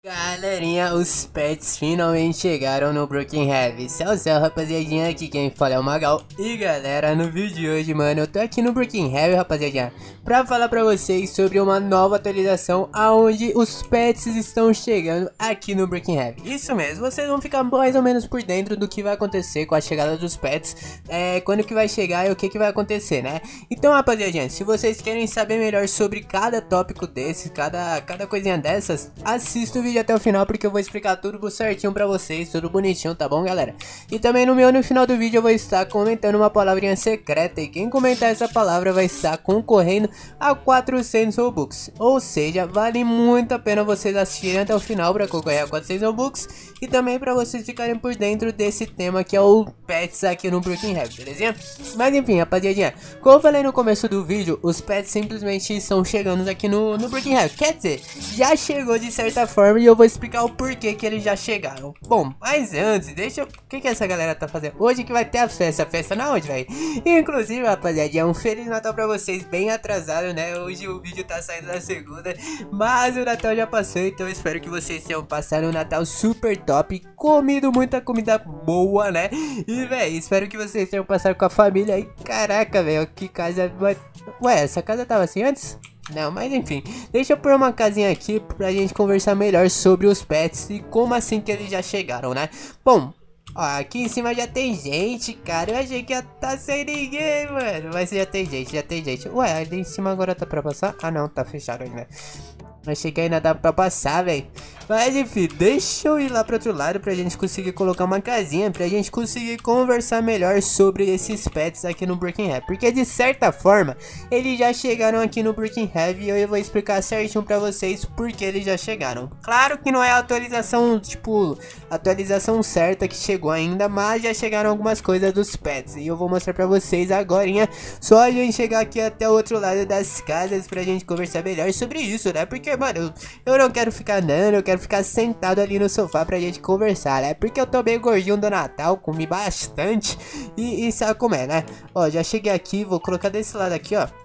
Galerinha, os pets finalmente chegaram no Broken Heavy. Céu, rapaziadinha, aqui quem fala é o Magal. E galera, no vídeo de hoje, mano, eu tô aqui no Broken Heavy, rapaziadinha, pra falar pra vocês sobre uma nova atualização aonde os pets estão chegando aqui no Broken Heavy. Isso mesmo, vocês vão ficar mais ou menos por dentro do que vai acontecer com a chegada dos pets, quando que vai chegar e o que que vai acontecer, né? Então, rapaziadinha, se vocês querem saber melhor sobre cada tópico desses, cada coisinha dessas, assista o vídeo até o final, porque eu vou explicar tudo certinho pra vocês, tudo bonitinho, tá bom, galera? E também no final do vídeo eu vou estar comentando uma palavrinha secreta, e quem comentar essa palavra vai estar concorrendo a 400 Robux. Ou seja, vale muito a pena vocês assistirem até o final pra concorrer a 400 Robux, e também pra vocês ficarem por dentro desse tema que é o pets aqui no Broken Heavy, belezinha? Mas enfim, rapaziadinha, como eu falei no começo do vídeo, os pets simplesmente estão chegando aqui no Broken Heavy. Quer dizer, já chegou de certa forma, e eu vou explicar o porquê que eles já chegaram. Bom, mas antes, o que essa galera tá fazendo? Hoje que vai ter a festa na onde, velho? Inclusive, rapaziada, um Feliz Natal pra vocês, bem atrasado, né? Hoje o vídeo tá saindo na segunda, mas o Natal já passou, então eu espero que vocês tenham passado um Natal super top, comido muita comida boa, né? E, velho, espero que vocês tenham passado com a família aí. Caraca, velho, que casa... Ué, essa casa tava assim antes? Não, mas enfim, deixa eu pôr uma casinha aqui pra gente conversar melhor sobre os pets e como assim que eles já chegaram, né? Bom, ó, aqui em cima já tem gente, cara. Eu achei que ia tá sem ninguém, mano. Mas já tem gente. Ué, ali em cima agora tá pra passar? Ah, não, tá fechado ainda. Achei que ainda dá pra passar, velho. Mas enfim, deixa eu ir lá pro outro lado pra gente conseguir colocar uma casinha, pra gente conseguir conversar melhor sobre esses pets aqui no Broken Heavy. Porque de certa forma, eles já chegaram aqui no Broken Heavy e eu vou explicar certinho pra vocês porque eles já chegaram. Claro que não é a atualização, tipo, atualização certa que chegou ainda, mas já chegaram algumas coisas dos pets. E eu vou mostrar pra vocês agorinha, só a gente chegar aqui até o outro lado das casas pra gente conversar melhor sobre isso, né? Porque, mano, eu não quero ficar andando, eu quero ficar sentado ali no sofá pra gente conversar, né? Porque eu tô bem gordinho do Natal, comi bastante e sabe como é, né? Ó, já cheguei aqui, vou colocar desse lado aqui, ó.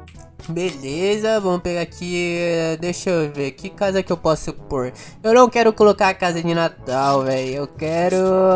Beleza, vamos pegar aqui, deixa eu ver, que casa que eu posso pôr? Eu não quero colocar a casa de Natal, velho, eu quero...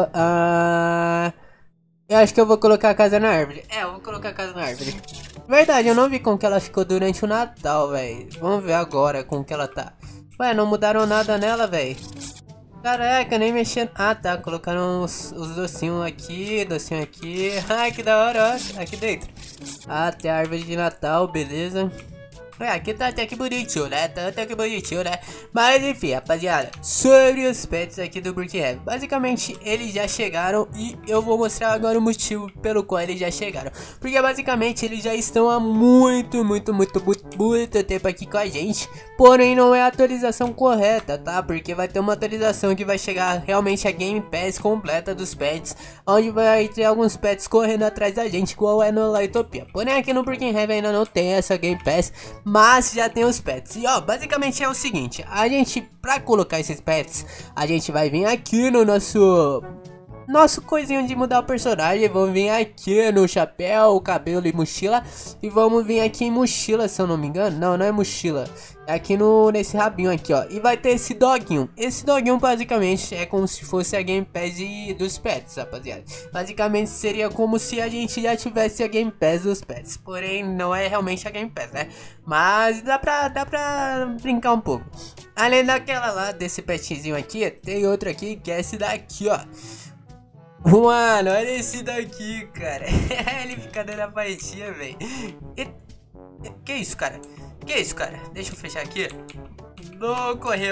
eu acho que eu vou colocar a casa na árvore. Eu vou colocar a casa na árvore. Verdade, eu não vi como que ela ficou durante o Natal, velho. Vamos ver agora como que ela tá. Ué, não mudaram nada nela, velho. Caraca, nem mexendo. Ah, tá, colocaram os docinhos aqui, Ai, que da hora, ó, aqui dentro. Ah, tem a árvore de Natal, beleza. Aqui tá até que bonitinho, né? Mas enfim, rapaziada, sobre os pets aqui do Broken Heavy, basicamente eles já chegaram e eu vou mostrar agora o motivo pelo qual eles já chegaram. Porque basicamente eles já estão há muito tempo aqui com a gente. Porém não é a atualização correta, tá? Porque vai ter uma atualização que vai chegar realmente a Game Pass completa dos pets, onde vai ter alguns pets correndo atrás da gente, igual é no Lightopia. Porém aqui no Broken Heavy ainda não tem essa Game Pass, mas já tem os pets. E ó, basicamente é o seguinte, a gente, pra colocar esses pets, a gente vai vir aqui no nosso coisinho de mudar o personagem. Vamos vir aqui no chapéu, cabelo e mochila. E vamos vir aqui em mochila, se eu não me engano. Não é mochila. É aqui nesse rabinho aqui, ó. E vai ter esse doguinho. Esse doguinho basicamente é como se fosse a Game Pass dos pets, rapaziada. Basicamente seria como se a gente já tivesse a Game Pass dos pets. Porém não é realmente a Game Pass, né? Mas dá pra brincar um pouco. Além daquela lá, desse petzinho aqui, tem outro aqui que é esse daqui, ó. Mano, olha esse daqui, cara. Ele fica dando a paretinha, velho. Que isso, cara? Deixa eu fechar aqui. Vou correr.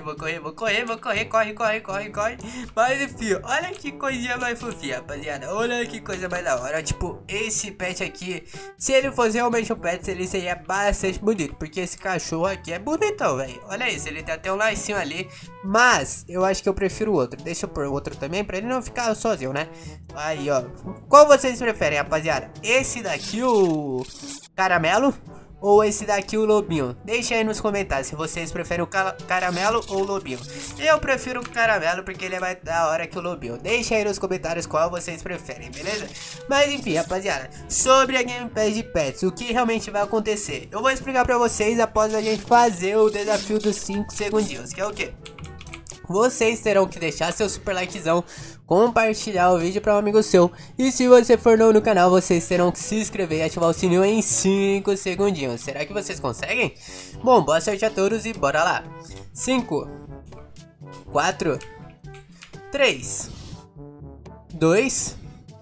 Corre. Mas enfim, olha que coisinha mais fofinha, rapaziada. Olha que coisa mais da hora. Tipo, esse pet aqui, se ele fosse realmente um pet, ele seria bastante bonito. Porque esse cachorro aqui é bonitão, velho. Olha isso, ele tem até um lacinho ali. Mas eu acho que eu prefiro o outro. Deixa eu pôr o outro também, pra ele não ficar sozinho, né? Aí, ó. Qual vocês preferem, rapaziada? Esse daqui, o caramelo? Ou esse daqui, o lobinho? Deixa aí nos comentários se vocês preferem o caramelo ou o lobinho. Eu prefiro o caramelo porque ele é mais da hora que o lobinho. Deixa aí nos comentários qual vocês preferem, beleza? Mas enfim, rapaziada, sobre a Game Pass de Pets, o que realmente vai acontecer? Eu vou explicar pra vocês após a gente fazer o desafio dos 5 segundinhos, que é o quê? vocês terão que deixar seu super likezão, compartilhar o vídeo para um amigo seu. E se você for novo no canal, vocês terão que se inscrever e ativar o sininho em 5 segundinhos. Será que vocês conseguem? Bom, boa sorte a todos e bora lá. 5, 4, 3, 2,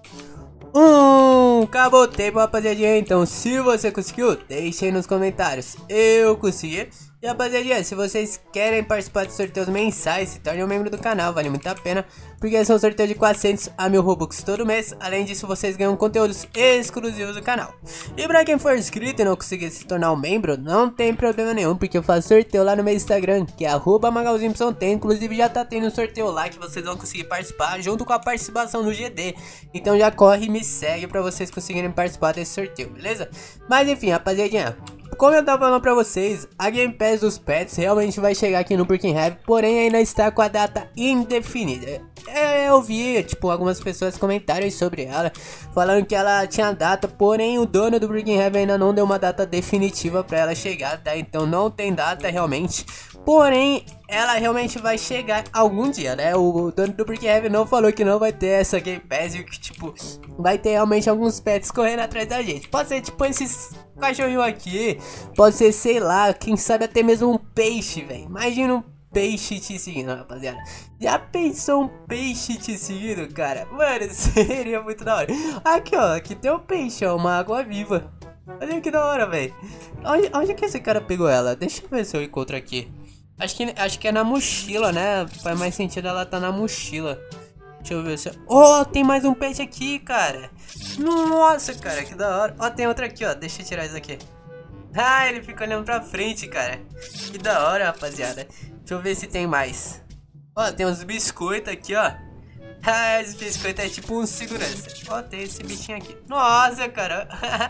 1. Acabou o tempo, rapaziadinha. Então, se você conseguiu, deixe aí nos comentários. Eu consegui. E rapaziadinha, se vocês querem participar de sorteios mensais, se tornem um membro do canal, vale muito a pena, porque são sorteios de 400 a 1000 Robux todo mês. Além disso, vocês ganham conteúdos exclusivos do canal. E pra quem for inscrito e não conseguir se tornar um membro, não tem problema nenhum, porque eu faço sorteio lá no meu Instagram, que é @magalzympson. Inclusive já tá tendo um sorteio lá que vocês vão conseguir participar, junto com a participação no GD. Então já corre e me segue pra vocês conseguirem participar desse sorteio, beleza? Mas enfim, rapaziadinha, como eu tava falando pra vocês, a Game Pass dos pets realmente vai chegar aqui no Broken Heavy, porém ainda está com a data indefinida. Eu vi, tipo, algumas pessoas comentarem sobre ela, falando que ela tinha data, porém o dono do Broken Heavy ainda não deu uma data definitiva pra ela chegar, tá? Então não tem data realmente, porém ela realmente vai chegar algum dia, né? O dono do Broken Heavy não falou que não vai ter essa Game Pass e que, tipo, vai ter realmente alguns pets correndo atrás da gente. Pode ser, tipo, esses cachorrinho aqui, pode ser, sei lá, quem sabe até mesmo um peixe, velho. Imagina um peixe te seguindo, rapaziada. Já pensou um peixe te seguindo, cara? Mano, seria muito da hora. Aqui, ó, aqui tem um peixe, ó, uma água viva. Olha que da hora, velho. Onde que esse cara pegou ela? Deixa eu ver se eu encontro aqui. Acho que é na mochila, né? Faz mais sentido ela tá na mochila. Deixa eu ver se... Oh, tem mais um pet aqui, cara. Nossa, cara, que da hora. Ó, tem outro aqui, ó. Deixa eu tirar isso aqui. Ah, ele fica olhando pra frente, cara. Que da hora, rapaziada. Deixa eu ver se tem mais. Ó, tem uns biscoitos aqui, ó. Ah, esse biscoito é tipo um segurança. Ó, tem esse bichinho aqui. Nossa, cara.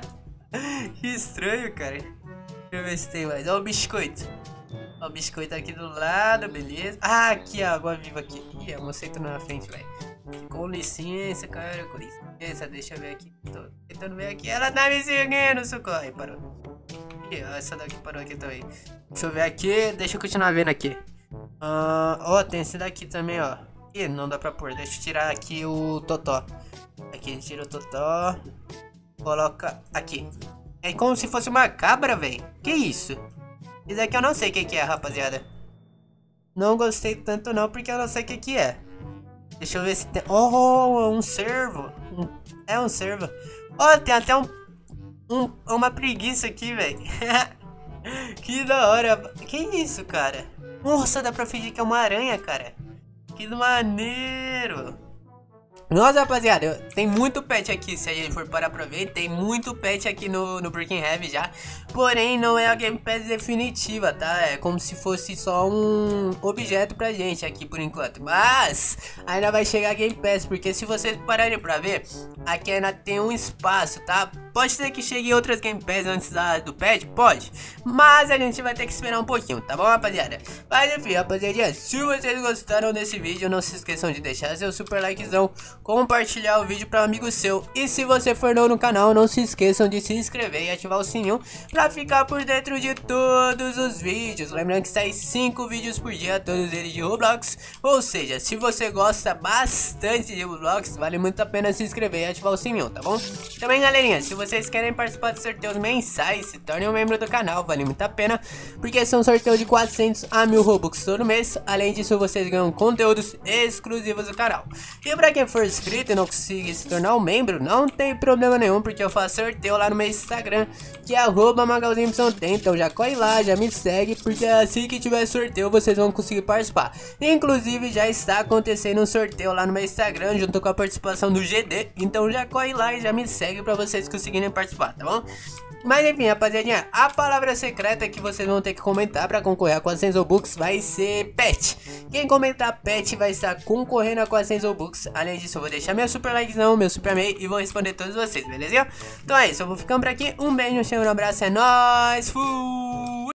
Que estranho, cara. Deixa eu ver se tem mais. Ó o biscoito. Ó o biscoito aqui do lado, beleza. Ah, aqui, a água viva aqui. Ih, a moça entrou na frente, velho. Com licença, cara, com licença. Deixa eu ver aqui. Tô tentando ver aqui. Ela tá me seguindo, socorro. Aí, parou. Ih, ó, essa daqui parou aqui também. Deixa eu ver aqui. Deixa eu continuar vendo aqui. Ó, tem esse daqui também, ó. Ih, não dá pra pôr. Deixa eu tirar aqui o totó. Aqui, tira o totó. Coloca aqui. É como se fosse uma cabra, velho. Que isso? Isso aqui eu não sei o que é, rapaziada. Não gostei tanto não, porque eu não sei o que é. Deixa eu ver se tem... Oh, um cervo. É um cervo. Oh, tem até uma preguiça aqui, velho. Que da hora. Que isso, cara? Nossa, dá pra fingir que é uma aranha, cara. Que maneiro. Nossa, rapaziada, tem muito pet aqui, se a gente for parar pra ver, tem muito pet aqui no Broken Heavy já. Porém, não é a Game Pass definitiva, tá? É como se fosse só um objeto pra gente aqui por enquanto. Mas, ainda vai chegar a Game Pass, porque se vocês pararem pra ver, aqui ainda tem um espaço, tá? Pode ser que chegue outras Game Pass antes do pet? Pode. Mas a gente vai ter que esperar um pouquinho, tá bom, rapaziada? Mas enfim, rapaziada, se vocês gostaram desse vídeo, não se esqueçam de deixar seu super likezão, compartilhar o vídeo para um amigo seu. E se você for novo no canal, não se esqueçam de se inscrever e ativar o sininho para ficar por dentro de todos os vídeos. Lembrando que sai 5 vídeos por dia, todos eles de Roblox. Ou seja, se você gosta bastante de Roblox, vale muito a pena se inscrever e ativar o sininho, tá bom? Também, galerinha, se vocês querem participar de sorteios mensais, se tornem um membro do canal, vale muito a pena, porque são sorteios de 400 a 1000 Robux todo mês. Além disso, vocês ganham conteúdos exclusivos do canal. E para quem for inscrito e não conseguir se tornar um membro, não tem problema nenhum, porque eu faço sorteio lá no meu Instagram, que é @magalzympson. Então já corre lá, já me segue, porque assim que tiver sorteio vocês vão conseguir participar. Inclusive já está acontecendo um sorteio lá no meu Instagram, junto com a participação do GD. Então já corre lá e já me segue para vocês conseguirem participar, tá bom? Mas enfim, rapaziadinha, a palavra secreta que vocês vão ter que comentar para concorrer a 400 Robux vai ser pet. Quem comentar pet vai estar concorrendo a 400 Robux. Além disso, eu vou deixar meu super likezão, meu super mail e vou responder todos vocês, beleza? Então é isso, eu vou ficando por aqui. Um beijo, um cheiro, um abraço, é nóis, fui!